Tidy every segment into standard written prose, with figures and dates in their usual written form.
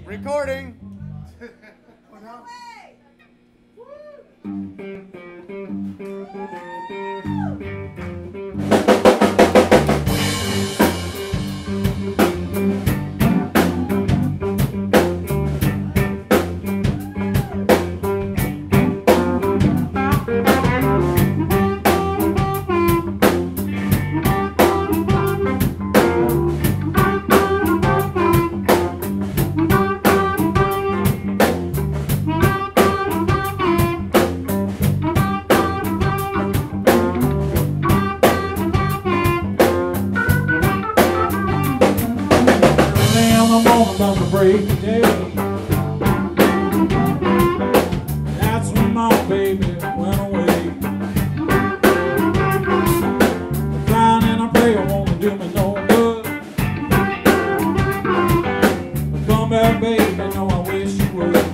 Recording. Break the day. That's when my baby went away. I crying and I pray it won't do me no good. But come back, baby, no, I wish you would.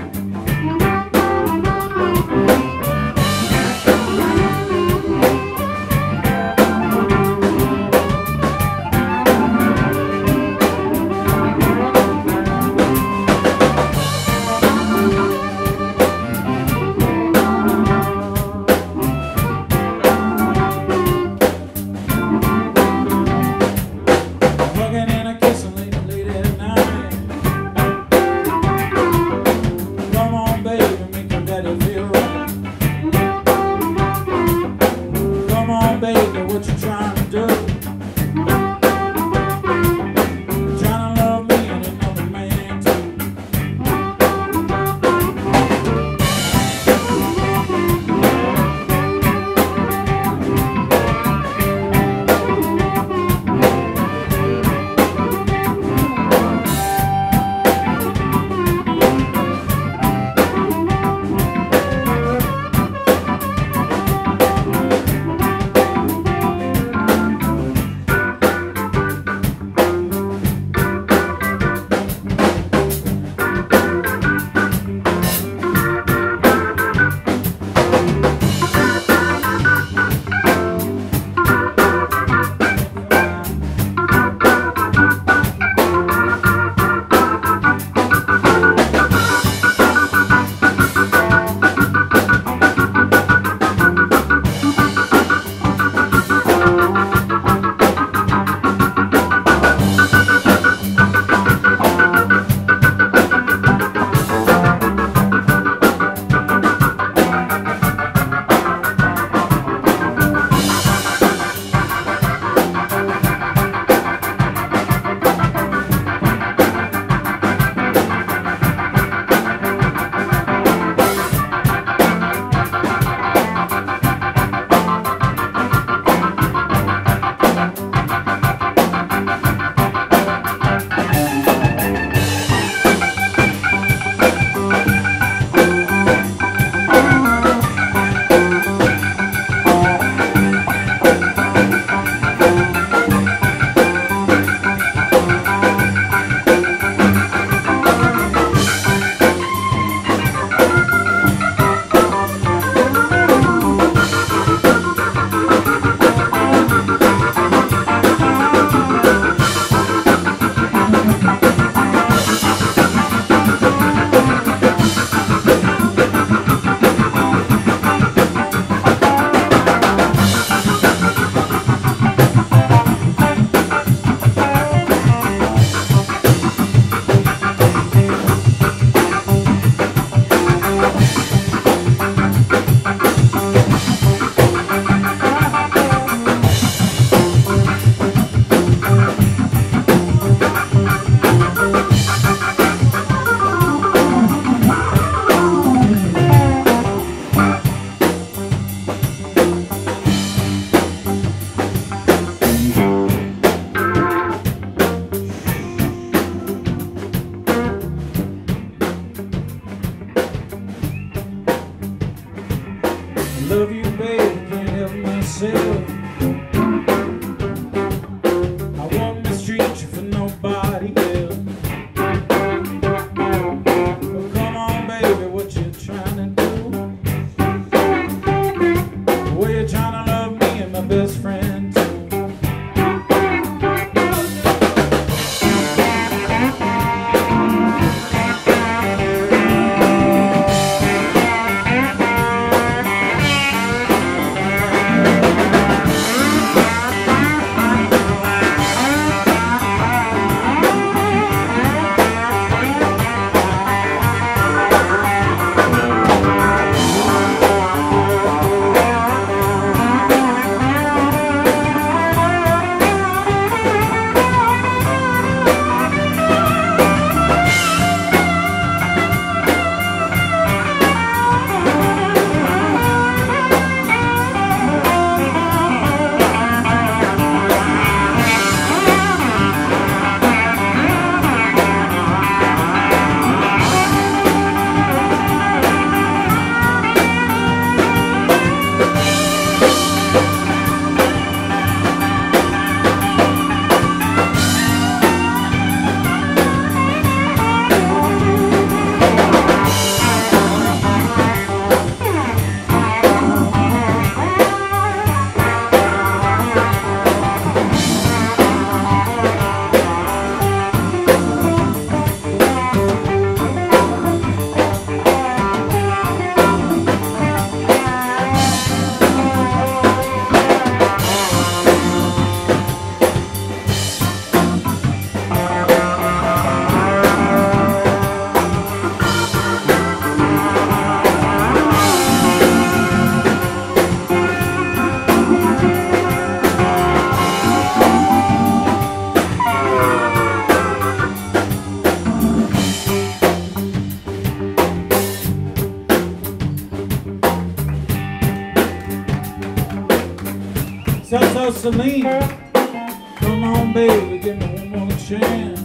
Oh, Salim, come on, baby, give me one more chance.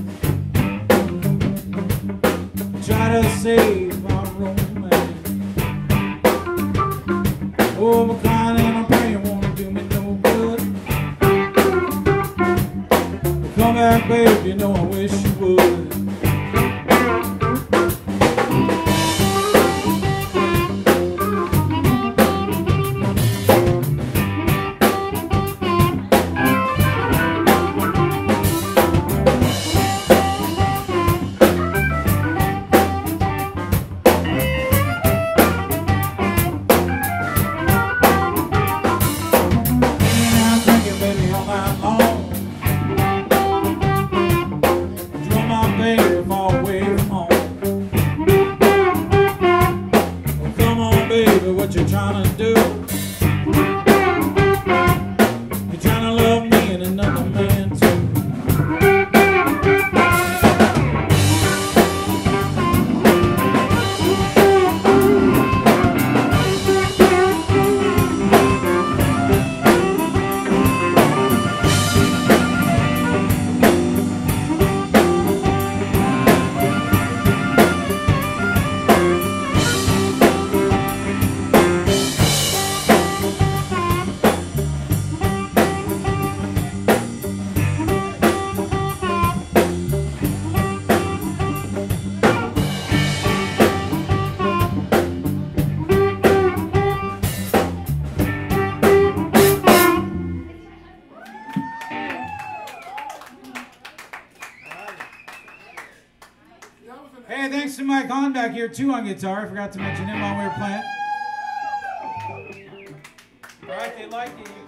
Try to save our romance. Oh, I'm crying and I'm praying, won't do me no good. Come back, baby, you know I wish you would. What you're trying to do? You're trying to love me and another man too. Hey, thanks to Mike Hahn back here too on guitar. I forgot to mention him while we were playing. All right, they like it.